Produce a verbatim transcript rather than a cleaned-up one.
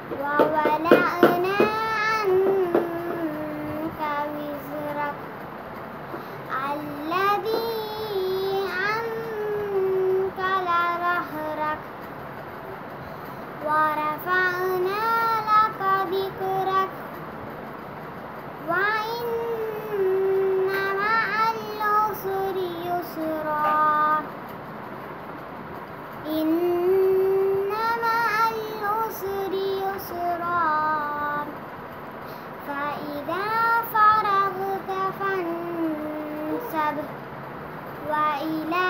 ووضعنا عنك وزرك الذي أنقض ظهرك ورفعنا لك ذكرك وإن مع العسر يسرا إن مع العسر يسرا فإذا فرغت فانصب وإلى